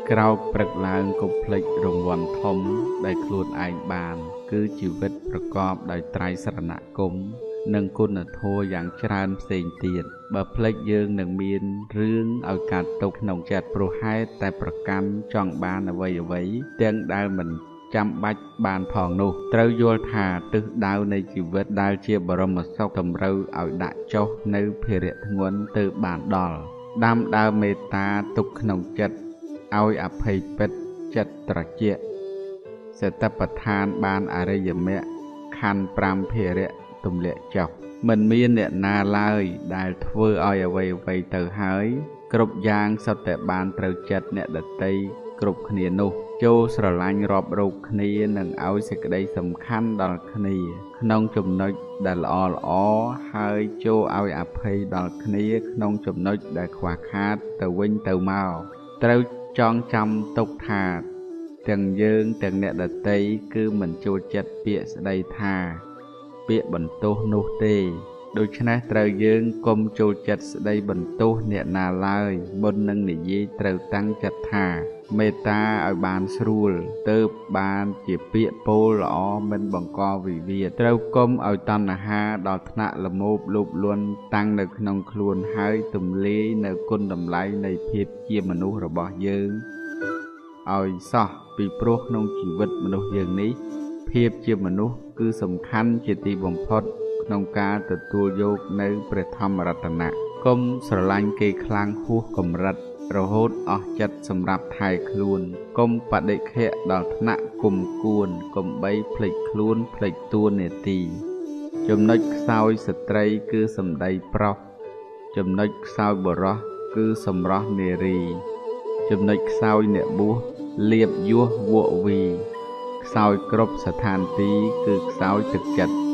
ក្រោកព្រឹកឡើងកុំភ្លេចរង្វាន់ធំដែលខ្លួនឯងបានគឺជីវិតប្រកបដោយត្រៃសរណគមនិងគុណធម៌យ៉ាងច្រើនផ្សេងទៀតបើភ្លេចយើងនឹងមានរឿងឲ្យកាត់ទុកក្នុងចិត្តព្រោះហេតុតែប្រកាន់ចង់បានអ្វីទាំងដែលមិនចាំបាច់បានផងនោះត្រូវយល់ថាទិសដៅនៃជីវិតដែលជាបរមសុខតម្រូវឲ្យដាក់ចុះនៅភារៈធ្ងន់ទើបបានដល់ដាំដើមមេត្តាទុកក្នុងចិត្តឲ្យអភ័យពិតចិត្តត្រជាក់សតិប្បដ្ឋានបានអរិយមគ្គខណ្ឌ5ភារៈទម្លាក់ចុះមិនមានអ្នកណាឡើយដែលធ្វើឲ្យអ្វីទៅហើយគ្រប់យ៉ាងសុទ្ធតែបានត្រូវចិត្តអ្នកដទៃគ្រប់គ្នានោះចូលស្រឡាញ់រាប់រោគគ្នានិងឲ្យសេចក្តីសំខាន់ដល់គ្នាក្នុងចំណុចដែលល្អហើយចូលឲ្យអភ័យដល់គ្នាក្នុងចំណុចដែលខ្វះខាតទៅវិញទៅមកត្រូវចងចាំទុកថាទាំងយើងទាំងអ្នកដទៃគឺមិនចូលចិត្តពាក្យស្ដីថាពាក្យបន្ទោសនោះទេដូច្នេះត្រូវយើងកុំចូលចិត្តស្ដីបន្ទោសអ្នកណាឡើយមុននឹងនិយាយត្រូវតាំងចិត្តថាមេត្តាឲ្យបានស្រួលទើបបានជាពាក្យពោលល្អមិនបង្កវិវាទត្រូវកុំឲ្យតណ្ហាដល់ថ្នាក់លមោបលោភលន់តាំងនៅក្នុងខ្លួនហើយទម្លាយនៅគុណតម្លៃនៃភាពជាមនុស្សរបស់យើងឲ្យសោះពីព្រោះក្នុងជីវិតមនុស្សយើងនេះភាពជាមនុស្សគឺសំខាន់ជាទីបំផុតក្នុងការទទួលយកនៅព្រះធម្មរតនៈកុំស្រឡាញ់គេខ្លាំងហួសកម្រិតរហូតអស់ចិត្តសម្រាប់ថែខ្លួនកុំបដិខៈដល់ថ្នាក់គុំគួនកុំបីភ្លេចខ្លួនភ្លេចតួនាទីចំណុចខ្សោយស្ត្រីគឺសម្ដីប្រុសចំណុចខ្សោយបុរសគឺសម្រស់នារីចំណុចខ្សោយអ្នកបួសលៀបយោះវក់វីខ្សោយគ្រប់ស្ថានទីគឺខ្សោយទឹកចិត្ត